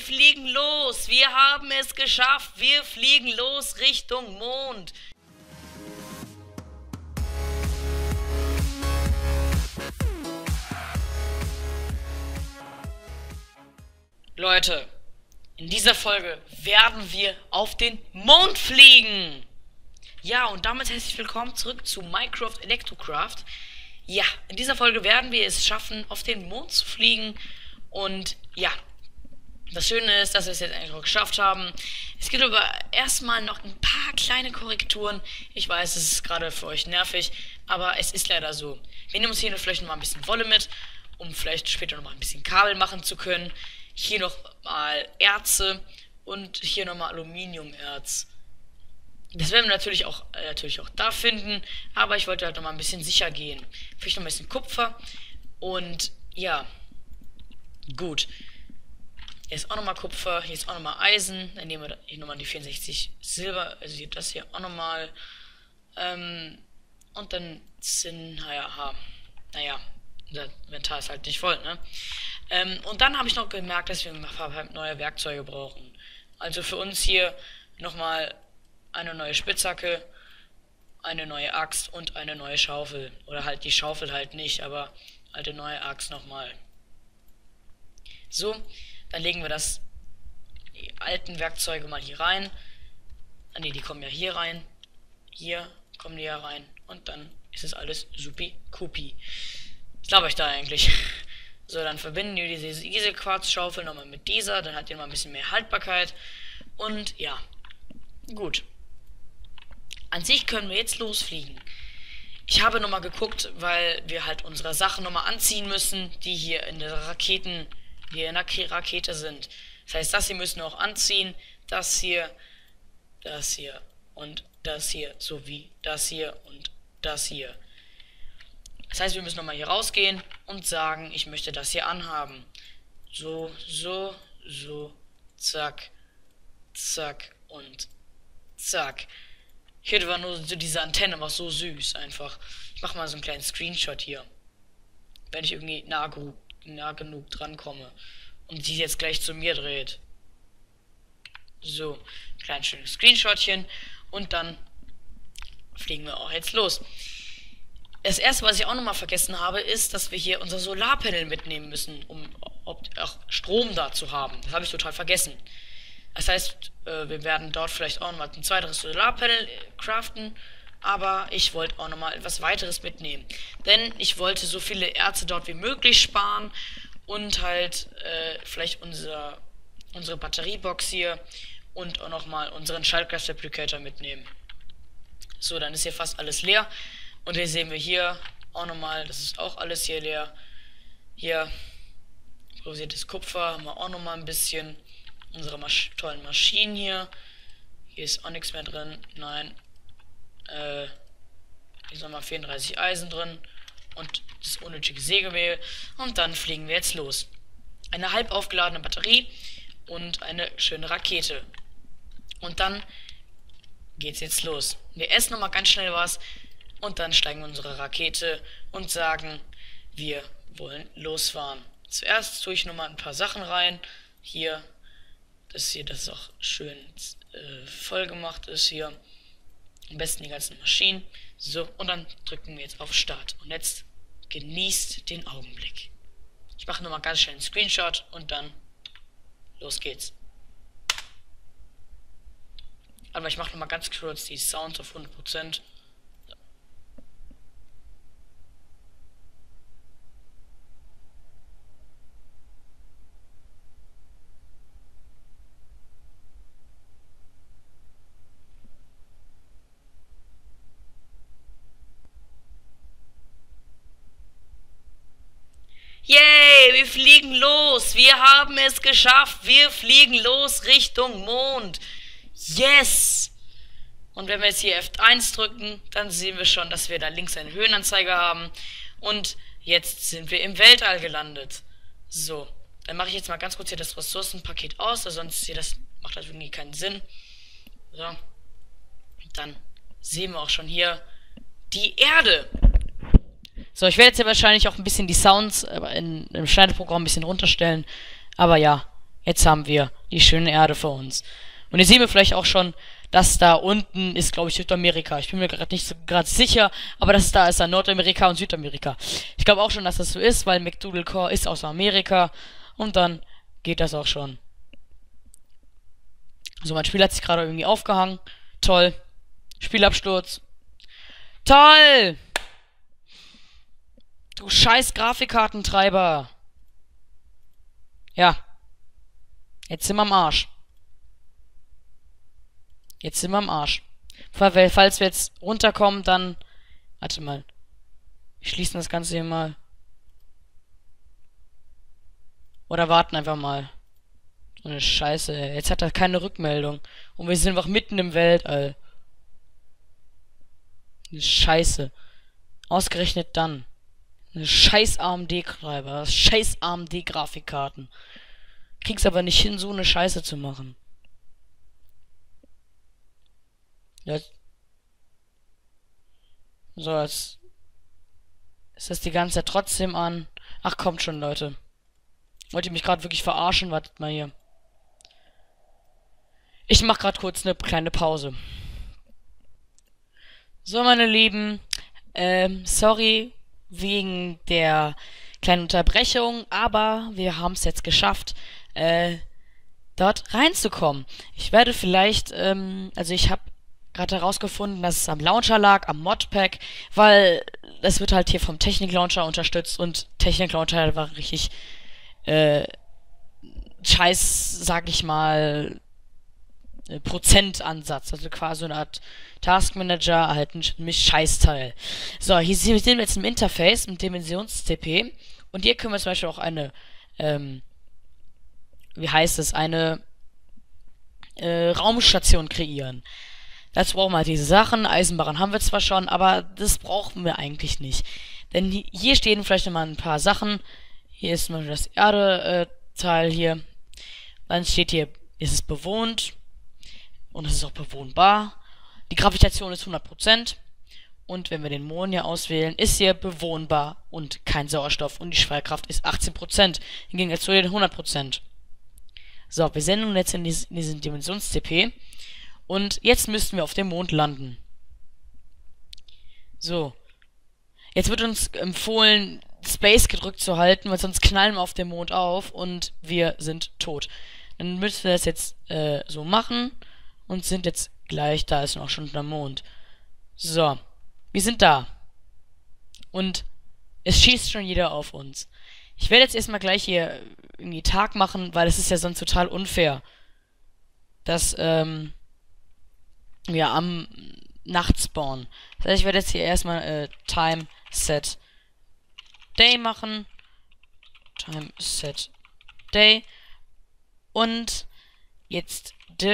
fliegen los. Wir haben es geschafft. Wir fliegen los Richtung Mond. Leute, in dieser Folge werden wir auf den Mond fliegen. Ja, und damit herzlich willkommen zurück zu Minecraft Electrocraft. Ja, in dieser Folge werden wir es schaffen, auf den Mond zu fliegen. Und ja, das Schöne ist, dass wir es jetzt eigentlich auch geschafft haben. Es gibt aber erstmal noch ein paar kleine Korrekturen. Ich weiß, es ist gerade für euch nervig, aber es ist leider so. Wir nehmen uns hier vielleicht noch mal ein bisschen Wolle mit, um vielleicht später noch mal ein bisschen Kabel machen zu können. Hier noch mal Erze und hier noch mal Aluminiumerz. Das werden wir natürlich auch da finden, aber ich wollte halt noch mal ein bisschen sicher gehen. Vielleicht noch ein bisschen Kupfer und ja, gut. Hier ist auch noch mal Kupfer, hier ist auch noch mal Eisen. Dann nehmen wir hier noch mal die 64 Silber, also hier das hier auch noch mal. Und dann sind, naja, unser Inventar ist halt nicht voll, ne? Und dann habe ich noch gemerkt, dass wir neue Werkzeuge brauchen. Also für uns hier nochmal eine neue Spitzhacke, eine neue Axt und eine neue Schaufel. Oder halt die Schaufel halt nicht, aber halt eine neue Axt nochmal. So, dann legen wir die alten Werkzeuge mal hier rein. Ah ne, die kommen ja hier rein. Hier kommen die ja rein. Und dann ist es alles supi-kupi. Was glaube ich da eigentlich? So, dann verbinden wir diese Quarzschaufel nochmal mit dieser. Dann hat die mal ein bisschen mehr Haltbarkeit. Und ja, gut. An sich können wir jetzt losfliegen. Ich habe nochmal geguckt, weil wir halt unsere Sachen nochmal anziehen müssen, die hier in der Rakete sind. Das heißt, das hier müssen wir auch anziehen. Das hier und das hier, sowie das hier und das hier. Das heißt, wir müssen nochmal hier rausgehen und sagen, ich möchte das hier anhaben. So, zack, zack und zack. Hier war nur so diese Antenne, war so süß einfach. Ich mache mal so einen kleinen Screenshot hier. Wenn ich irgendwie nah genug dran komme. Und sie jetzt gleich zu mir dreht. So, ein kleines schönes Screenshotchen. Und dann fliegen wir auch jetzt los. Das erste, was ich auch nochmal vergessen habe, ist, dass wir hier unser Solarpanel mitnehmen müssen, um auch Strom da zu haben. Das habe ich total vergessen. Das heißt, wir werden dort vielleicht auch nochmal ein zweiteres Solarpanel craften, aber ich wollte auch nochmal etwas weiteres mitnehmen. Denn ich wollte so viele Erze dort wie möglich sparen und halt vielleicht unsere Batteriebox hier und auch nochmal unseren Schaltcraft Replicator mitnehmen. So, dann ist hier fast alles leer. Und hier sehen wir hier auch nochmal, das ist auch alles hier leer. Hier provosiertes Kupfer, haben wir auch nochmal ein bisschen. Unsere tollen Maschinen hier. Hier ist auch nichts mehr drin. Nein. Hier ist nochmal 34 Eisen drin. Und das unnötige Sägemehl. Und dann fliegen wir jetzt los. Eine halb aufgeladene Batterie und eine schöne Rakete. Und dann geht's jetzt los. Wir essen nochmal ganz schnell was. Und dann steigen wir in unsere Rakete und sagen, wir wollen losfahren. Zuerst tue ich nochmal ein paar Sachen rein. Hier, das auch schön voll gemacht ist hier. Am besten die ganzen Maschinen. So, und dann drücken wir jetzt auf Start. Und jetzt genießt den Augenblick. Ich mache nochmal ganz schnell einen Screenshot und dann los geht's. Aber ich mache nochmal ganz kurz die Sounds auf 100%. Yay, wir fliegen los. Wir haben es geschafft. Wir fliegen los Richtung Mond. Yes. Und wenn wir jetzt hier F1 drücken, dann sehen wir schon, dass wir da links einen Höhenanzeiger haben. Und jetzt sind wir im Weltall gelandet. So, dann mache ich jetzt mal ganz kurz hier das Ressourcenpaket aus, sonst macht das irgendwie keinen Sinn. So, dann sehen wir auch schon hier die Erde. So, ich werde jetzt ja wahrscheinlich auch ein bisschen die Sounds im Schneideprogramm ein bisschen runterstellen. Aber ja, Jetzt haben wir die schöne Erde vor uns. Und hier sehen wir vielleicht auch schon, dass da unten ist, glaube ich, Südamerika. Ich bin mir gerade nicht so gerade sicher, aber das ist da ist dann Nordamerika und Südamerika. Ich glaube auch schon, dass das so ist, weil McDougal Core ist aus Amerika und dann geht das auch schon. So, mein Spiel hat sich gerade irgendwie aufgehangen. Toll. Spielabsturz. Toll! Du scheiß Grafikkartentreiber. Ja. Jetzt sind wir am Arsch. Jetzt sind wir am Arsch. Falls wir jetzt runterkommen, dann... Warte mal. Wir schließen das Ganze hier mal. Oder warten einfach mal. So eine Scheiße, ey. Jetzt hat er keine Rückmeldung. Und wir sind einfach mitten im Weltall. Eine Scheiße. Ausgerechnet dann. Eine scheiß AMD-Treiber. Scheiß AMD-Grafikkarten. Krieg's aber nicht hin, so eine Scheiße zu machen. Jetzt. So, jetzt ist das die ganze Zeit trotzdem an. Ach, kommt schon, Leute. Wollt ihr mich gerade wirklich verarschen? Wartet mal hier. Ich mach gerade kurz eine kleine Pause. So, meine Lieben. Sorry wegen der kleinen Unterbrechung, aber wir haben es jetzt geschafft, dort reinzukommen. Ich werde vielleicht, also ich habe gerade herausgefunden, dass es am Launcher lag, am Modpack, weil das wird halt hier vom Technik-Launcher unterstützt und Technik-Launcher war richtig scheiß, sag ich mal, Prozentansatz, also quasi eine Art Taskmanager, halt ein Scheißteil. So, hier sehen wir jetzt im Interface, im Dimensions-CP und hier können wir zum Beispiel auch eine, wie heißt es, eine Raumstation kreieren. Dazu brauchen wir halt diese Sachen. Eisenbarren haben wir zwar schon, aber das brauchen wir eigentlich nicht. Denn hier stehen vielleicht nochmal ein paar Sachen. Hier ist zum Beispiel das Erde-Teil hier. Dann steht hier, ist es bewohnt. Und es ist auch bewohnbar. Die Gravitation ist 100%. Und wenn wir den Mond hier auswählen, ist hier bewohnbar und kein Sauerstoff. Und die Schwerkraft ist 18%. Hingegen zu den 100%. So, wir sind nun jetzt in diesen Dimensions-CP. Und jetzt müssten wir auf dem Mond landen. So. Jetzt wird uns empfohlen, Space gedrückt zu halten, weil sonst knallen wir auf dem Mond auf und wir sind tot. Dann müssen wir das jetzt so machen und sind jetzt gleich, da ist noch schon der Mond. So. Wir sind da. Und es schießt schon jeder auf uns. Ich werde jetzt erstmal gleich hier irgendwie Tag machen, weil es ist ja sonst total unfair, dass, wir am Nacht spawnen. Das heißt, ich werde jetzt hier erstmal Time Set Day machen. Time Set Day. Und jetzt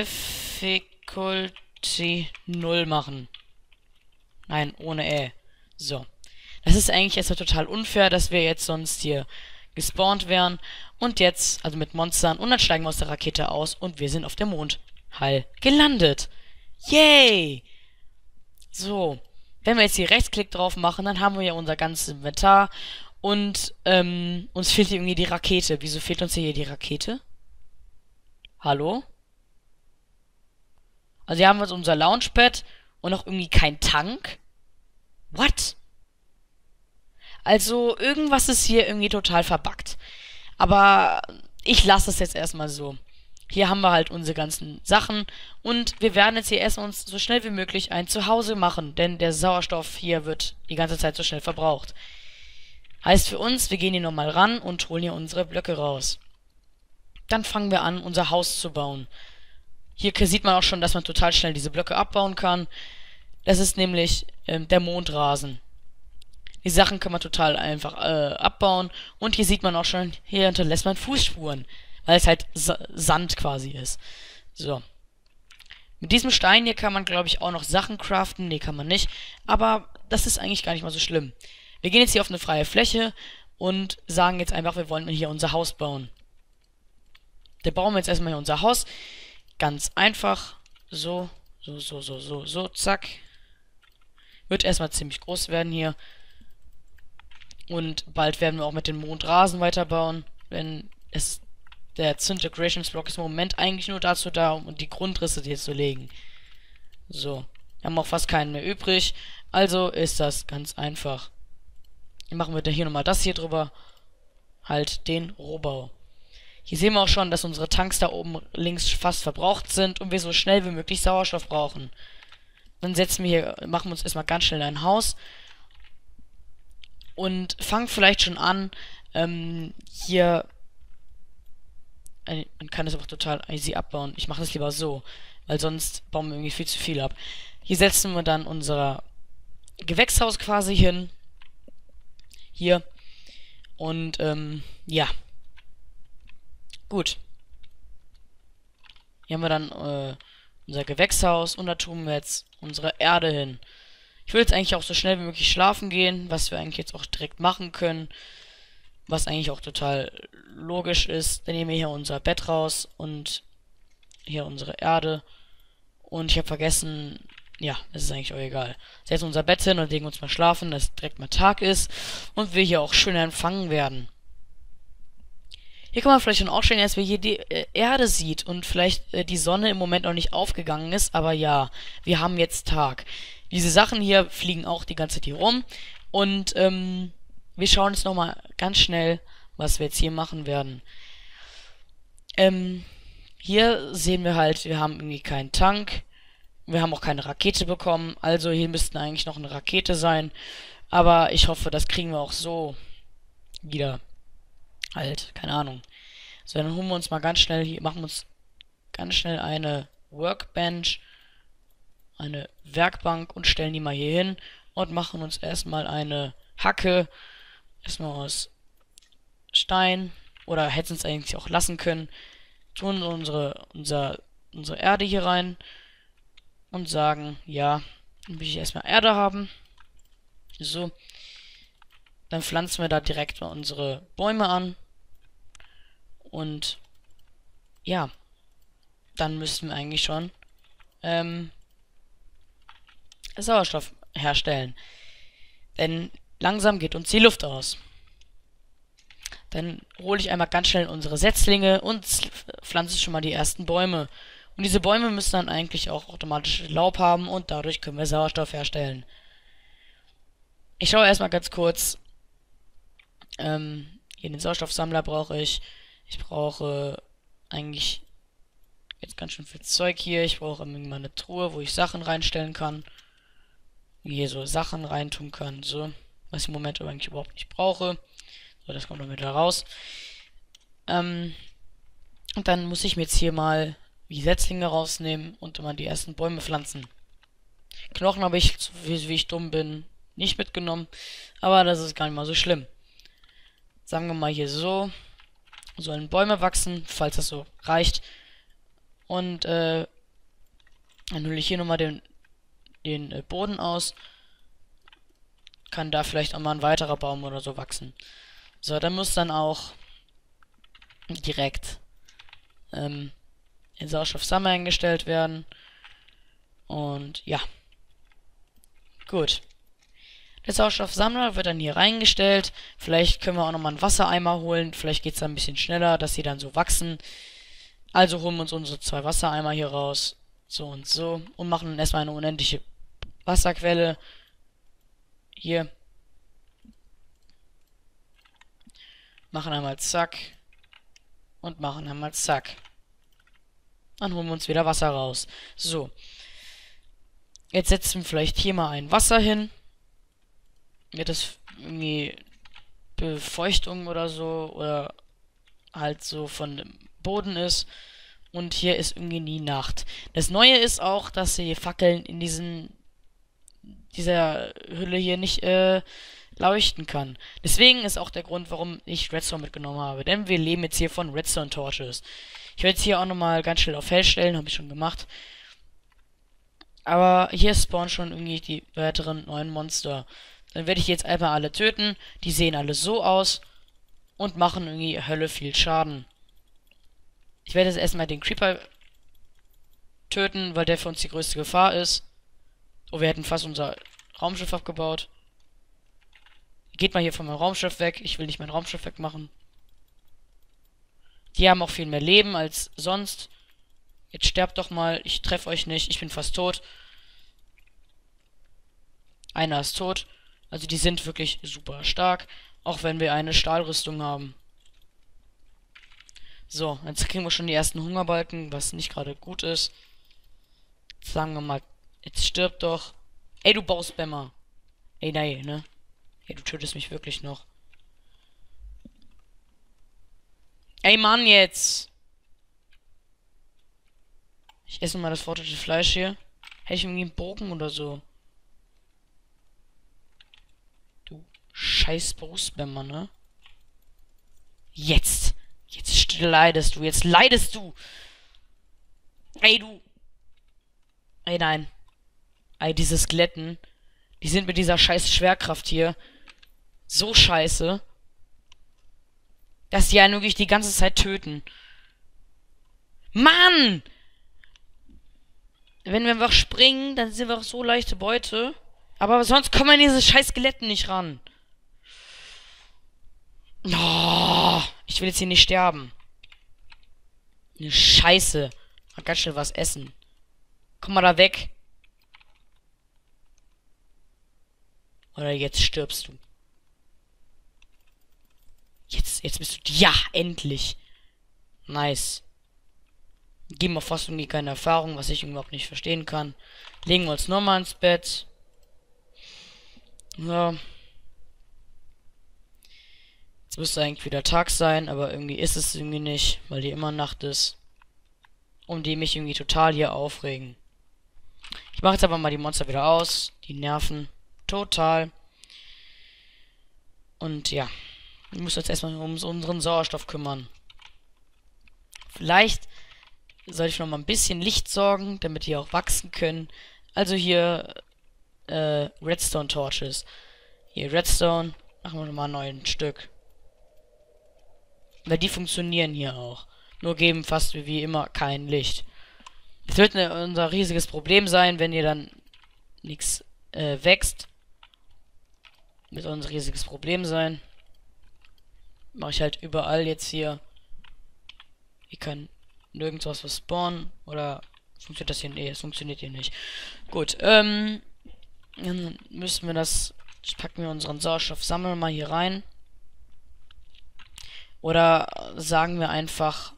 Difficulty 0 machen. Nein, ohne So. Das ist eigentlich erstmal total unfair, dass wir jetzt sonst hier gespawnt wären. Und jetzt, also mit Monstern. Und dann steigen wir aus der Rakete aus und wir sind auf dem Mond. Heil gelandet. Yay! So. Wenn wir jetzt hier Rechtsklick drauf machen, dann haben wir ja unser ganzes Inventar. Und, uns fehlt hier irgendwie die Rakete. Wieso fehlt uns hier die Rakete? Hallo? Also hier haben wir unser Launchpad und noch irgendwie kein Tank. What? Also irgendwas ist hier irgendwie total verbuggt. Aber ich lasse es jetzt erstmal so. Hier haben wir halt unsere ganzen Sachen und wir werden jetzt hier erstmal uns so schnell wie möglich ein Zuhause machen, denn der Sauerstoff hier wird die ganze Zeit so schnell verbraucht. Heißt für uns, wir gehen hier nochmal ran und holen hier unsere Blöcke raus. Dann fangen wir an, unser Haus zu bauen. Hier sieht man auch schon, dass man total schnell diese Blöcke abbauen kann. Das ist nämlich der Mondrasen. Die Sachen kann man total einfach abbauen. Und hier sieht man auch schon, hier hinterlässt man Fußspuren. Weil es halt Sand quasi ist. So. Mit diesem Stein hier kann man, glaube ich, auch noch Sachen craften. Nee, kann man nicht. Aber das ist eigentlich gar nicht mal so schlimm. Wir gehen jetzt hier auf eine freie Fläche und sagen jetzt einfach, wir wollen hier unser Haus bauen. Da bauen wir jetzt erstmal hier unser Haus. Ganz einfach. So, zack. Wird erstmal ziemlich groß werden hier. Und bald werden wir auch mit den Mondrasen weiterbauen. Wenn es der Synth-Decorations-Block ist im Moment eigentlich nur dazu da, um die Grundrisse hier zu legen. So. Wir haben auch fast keinen mehr übrig. Also ist das ganz einfach. Dann machen wir da hier nochmal das hier drüber. Halt den Rohbau. Hier sehen wir auch schon, dass unsere Tanks da oben links fast verbraucht sind und wir so schnell wie möglich Sauerstoff brauchen. Dann setzen wir hier, machen wir uns erstmal ganz schnell ein Haus. Und fangen vielleicht schon an, hier... Man kann das auch total easy abbauen. Ich mache das lieber so, weil sonst bauen wir irgendwie viel zu viel ab. Hier setzen wir dann unser Gewächshaus quasi hin. Hier. Und, ja. Gut. Hier haben wir dann unser Gewächshaus und da tun wir jetzt unsere Erde hin. Ich will jetzt eigentlich auch so schnell wie möglich schlafen gehen, was wir eigentlich jetzt auch direkt machen können. Was eigentlich auch total logisch ist. Dann nehmen wir hier unser Bett raus und hier unsere Erde. Und ich habe vergessen, ja, das ist eigentlich auch egal. Setzen unser Bett hin und legen uns mal schlafen, dass direkt mal Tag ist und wir hier auch schön empfangen werden. Hier kann man vielleicht schon auch stellen, dass wir hier die Erde sieht und vielleicht die Sonne im Moment noch nicht aufgegangen ist, aber ja, wir haben jetzt Tag. Diese Sachen hier fliegen auch die ganze Zeit hier rum und wir schauen jetzt nochmal ganz schnell, was wir jetzt hier machen werden. Hier sehen wir halt, wir haben irgendwie keinen Tank. Wir haben auch keine Rakete bekommen. Also hier müssten eigentlich noch eine Rakete sein. Aber ich hoffe, das kriegen wir auch so wieder. Halt, keine Ahnung. So, dann holen wir uns mal ganz schnell hier, machen wir uns ganz schnell eine Workbench, eine Werkbank und stellen die mal hier hin und machen uns erstmal eine Hacke. Erstmal aus Stein. Oder hätten es eigentlich auch lassen können. Tun unsere Erde hier rein. Und sagen, ja, dann will ich erstmal Erde haben. So. Dann pflanzen wir da direkt mal unsere Bäume an. Und ja. Dann müssten wir eigentlich schon Sauerstoff herstellen. Denn langsam geht uns die Luft aus. Dann hole ich einmal ganz schnell unsere Setzlinge und pflanze schon mal die ersten Bäume. Und diese Bäume müssen dann eigentlich auch automatisch Laub haben und dadurch können wir Sauerstoff herstellen. Ich schaue erstmal ganz kurz. Hier den Sauerstoffsammler brauche ich. Ich brauche eigentlich jetzt ganz schön viel Zeug hier. Ich brauche mal eine Truhe, wo ich Sachen reinstellen kann. Hier so Sachen reintun kann. So, was ich im Moment aber eigentlich überhaupt nicht brauche. So, das kommt dann wieder raus. Und dann muss ich mir jetzt hier mal die Setzlinge rausnehmen und immer die ersten Bäume pflanzen. Knochen habe ich, so wie ich dumm bin, nicht mitgenommen. Aber das ist gar nicht mal so schlimm. Sagen wir mal hier so. Sollen Bäume wachsen, falls das so reicht. Und dann hole ich hier nochmal den Boden aus. Kann da vielleicht auch mal ein weiterer Baum oder so wachsen. So, dann muss dann auch direkt in Sauerstoffsammler eingestellt werden. Und ja. Gut. Der Sauerstoffsammler wird dann hier reingestellt. Vielleicht können wir auch nochmal einen Wassereimer holen. Vielleicht geht es dann ein bisschen schneller, dass sie dann so wachsen. Also holen wir uns unsere 2 Wassereimer hier raus. So und so. Und machen dann erstmal eine unendliche Wasserquelle. Hier. Machen einmal zack. Und machen einmal zack. Dann holen wir uns wieder Wasser raus. So. Jetzt setzen wir vielleicht hier mal ein Wasser hin. Wird das irgendwie Befeuchtung oder so. Oder halt so von dem Boden ist. Und hier ist irgendwie nie Nacht. Das Neue ist auch, dass die Fackeln in dieser Hülle hier nicht leuchten kann. Deswegen ist auch der Grund, warum ich Redstone mitgenommen habe. Denn wir leben jetzt hier von Redstone Torches. Ich werde jetzt hier auch nochmal ganz schnell auf Hell stellen, habe ich schon gemacht. Aber hier spawnen schon irgendwie die weiteren neuen Monster. Dann werde ich jetzt einfach alle töten. Die sehen alle so aus. Und machen irgendwie Hölle viel Schaden. Ich werde jetzt erstmal den Creeper töten, weil der für uns die größte Gefahr ist. Oh, wir hätten fast unser Raumschiff abgebaut. Geht mal hier von meinem Raumschiff weg. Ich will nicht mein Raumschiff wegmachen. Die haben auch viel mehr Leben als sonst. Jetzt sterbt doch mal. Ich treffe euch nicht. Ich bin fast tot. Einer ist tot. Also die sind wirklich super stark. Auch wenn wir eine Stahlrüstung haben. So, jetzt kriegen wir schon die ersten Hungerbalken, was nicht gerade gut ist. Jetzt sagen wir mal, jetzt stirb doch. Ey, du Bauspammer. Ey, nein, ne? Ey, du tötest mich wirklich noch. Ey, Mann, jetzt! Ich esse mal das verrottete Fleisch hier. Hätte ich irgendwie einen Bogen oder so. Du scheiß Bauspammer, ne? Jetzt! Jetzt leidest du, jetzt leidest du! Ey, du! Ey, nein. Ey, diese Skeletten. Die sind mit dieser scheiß Schwerkraft hier so scheiße, dass die einen wirklich die ganze Zeit töten. Mann! Wenn wir einfach springen, dann sind wir auch so leichte Beute. Aber sonst kommen wir an diese scheiß Skeletten nicht ran. Oh, ich will jetzt hier nicht sterben. Eine Scheiße. Mal ganz schnell was essen. Komm mal da weg. Oder jetzt stirbst du. Jetzt bist du... Ja, endlich. Nice. Geben wir fast irgendwie keine Erfahrung, was ich überhaupt nicht verstehen kann. Legen wir uns nochmal ins Bett. Ja. Jetzt müsste eigentlich wieder Tag sein, aber irgendwie ist es irgendwie nicht, weil hier immer Nacht ist. Und die mich irgendwie total hier aufregen. Ich mache jetzt aber mal die Monster wieder aus. Die nerven total. Und ja. Wir müssen uns erstmal um unseren Sauerstoff kümmern. Vielleicht soll ich noch mal ein bisschen Licht sorgen, damit die auch wachsen können. Also hier Redstone Torches. Hier Redstone. Machen wir nochmal 9 Stück. Weil die funktionieren hier auch. Nur geben fast wie immer kein Licht. Das wird unser riesiges Problem sein, wenn hier dann nichts wächst. Wird unser riesiges Problem sein. Mache ich halt überall jetzt hier. Hier kann nirgendwo was spawnen. Oder funktioniert das hier? Nee, es funktioniert hier nicht. Gut, dann müssen wir das. Packen wir unseren Sauerstoff, sammeln mal hier rein. Oder sagen wir einfach.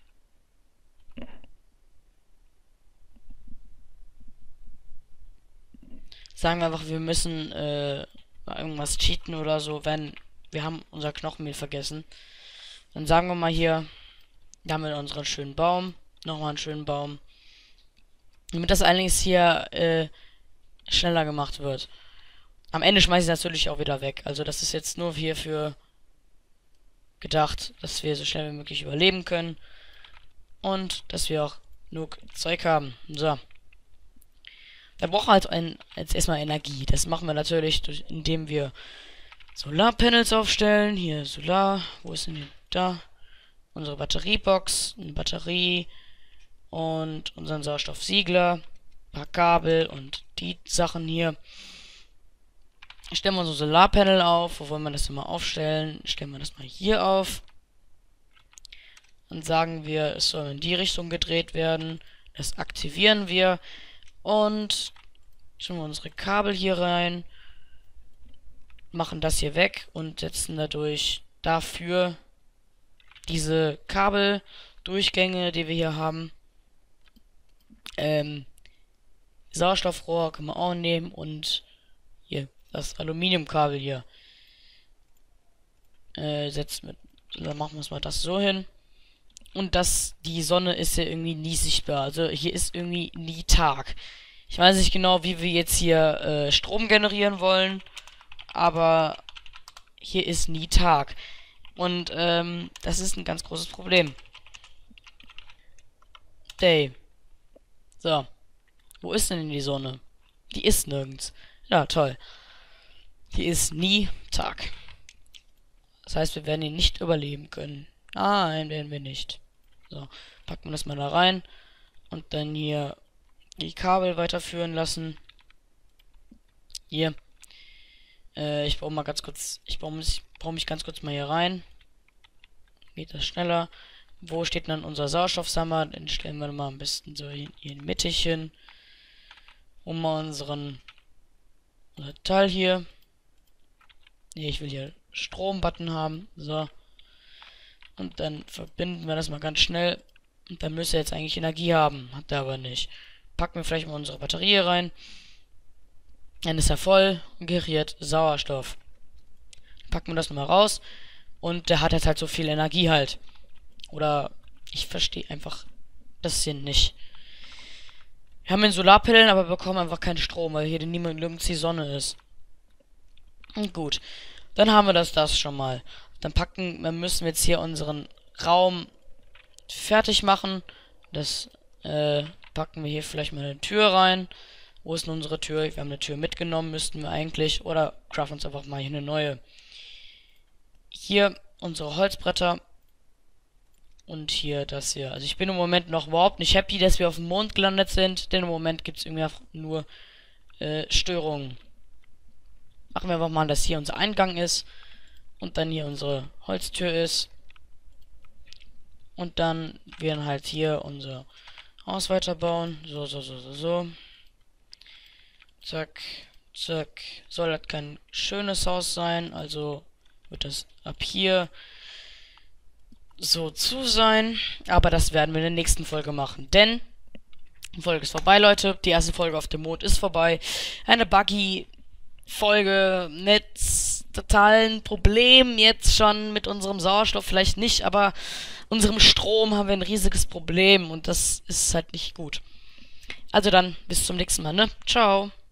Sagen wir einfach, wir müssen irgendwas cheaten oder so, wenn wir haben unser Knochenmehl vergessen. Dann sagen wir mal hier, da haben wir unseren schönen Baum, nochmal einen schönen Baum. Damit das allerdings hier schneller gemacht wird. Am Ende schmeiße ich natürlich auch wieder weg. Also das ist jetzt nur hierfür gedacht, dass wir so schnell wie möglich überleben können. Und dass wir auch genug Zeug haben. So. Da brauchen wir halt jetzt erstmal Energie. Das machen wir natürlich, indem wir Solarpanels aufstellen. Hier Solar. Wo ist denn hier? Da. Unsere Batteriebox. Eine Batterie. Und unseren Sauerstoffsiegler. Ein paar Kabel und die Sachen hier. Stellen wir unser Solarpanel auf. Wo wollen wir das immer aufstellen? Stellen wir das mal hier auf. Dann sagen wir, es soll in die Richtung gedreht werden. Das aktivieren wir. Und tun wir unsere Kabel hier rein. Machen das hier weg und setzen dadurch dafür diese Kabeldurchgänge, die wir hier haben. Sauerstoffrohr können wir auch nehmen und hier das Aluminiumkabel hier. Dann machen wir es mal das so hin. Und die Sonne ist ja irgendwie nie sichtbar. Also hier ist irgendwie nie Tag. Ich weiß nicht genau, wie wir jetzt hier Strom generieren wollen. Aber hier ist nie Tag. Und das ist ein ganz großes Problem. Day. So. Wo ist denn die Sonne? Die ist nirgends. Ja, toll. Hier ist nie Tag. Das heißt, wir werden ihn nicht überleben können. Nein, werden wir nicht. So, packen wir das mal da rein. Und dann hier die Kabel weiterführen lassen. Hier. Ich brauche mich ganz kurz mal hier rein. Geht das schneller. Wo steht dann unser Sauerstoffsammer? Den stellen wir mal am besten so hier in die Mitte hin. Um mal unser Teil hier. Ne, ich will hier Strom-Button haben. So. Und dann verbinden wir das mal ganz schnell. Und dann müsste er jetzt eigentlich Energie haben. Hat er aber nicht. Packen wir vielleicht mal unsere Batterie rein. Dann ist er voll und geriert Sauerstoff. Packen wir das nochmal raus. Und der hat jetzt halt so viel Energie halt. Oder ich verstehe einfach das hier nicht. Wir haben den Solarpanelen, aber bekommen einfach keinen Strom, weil hier nirgends die Sonne ist. Und gut. Dann haben wir das schon mal. Dann müssen wir jetzt hier unseren Raum fertig machen. Das packen wir hier vielleicht mal eine Tür rein. Wo ist denn unsere Tür? Wir haben eine Tür mitgenommen, müssten wir eigentlich. Oder craften uns einfach mal hier eine neue. Hier unsere Holzbretter. Und hier das hier. Also ich bin im Moment noch überhaupt nicht happy, dass wir auf dem Mond gelandet sind. Denn im Moment gibt es irgendwie nur Störungen. Machen wir einfach mal, dass hier unser Eingang ist. Und dann hier unsere Holztür ist. Und dann werden halt hier unser Haus weiterbauen. So. Zack, zack. Soll halt kein schönes Haus sein. Also wird das ab hier so zu sein. Aber das werden wir in der nächsten Folge machen. Denn die Folge ist vorbei, Leute. Die erste Folge auf dem Mond ist vorbei. Eine buggy Folge mit totalen Problemen jetzt schon mit unserem Sauerstoff. Vielleicht nicht, aber unserem Strom haben wir ein riesiges Problem. Und das ist halt nicht gut. Also dann, bis zum nächsten Mal, ne? Ciao.